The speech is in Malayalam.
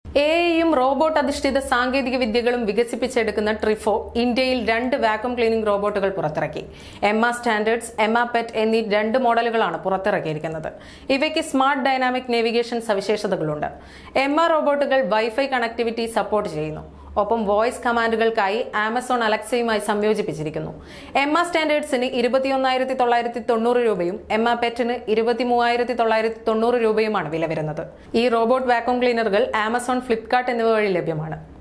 എഐയും റോബോട്ട് അധിഷ്ഠിത സാങ്കേതിക വിദ്യകളും വികസിപ്പിച്ചെടുക്കുന്ന ട്രിഫോ ഇന്ത്യയിൽ 2 വാക്വം ക്ലീനിംഗ് റോബോട്ടുകൾ പുറത്തിറക്കി. എമ്മ സ്റ്റാൻഡേർഡ്സ്, എമ്മ പെറ്റ് എന്നീ 2 മോഡലുകളാണ് പുറത്തിറക്കിയിരിക്കുന്നത്. ഇവയ്ക്ക് സ്മാർട്ട് ഡൈനാമിക് നേവിഗേഷൻ സവിശേഷതകളുണ്ട്. എമ്മ റോബോട്ടുകൾ വൈഫൈ കണക്ടിവിറ്റി സപ്പോർട്ട് ചെയ്യുന്നു. ഒപ്പം വോയിസ് കമാൻഡുകൾക്കായി ആമസോൺ അലക്സയുമായി സംയോജിപ്പിച്ചിരിക്കുന്നു. എമ്മ സ്റ്റാൻഡേർഡ്സിന് 21,990 രൂപയും എമ്മ പെറ്റിന് 23,990 രൂപയുമാണ് വില വരുന്നത്. ഈ റോബോട്ട് വാക്വം ക്ലീനറുകൾ ആമസോൺ, ഫ്ലിപ്കാർട്ട് എന്നിവ വഴി ലഭ്യമാണ്.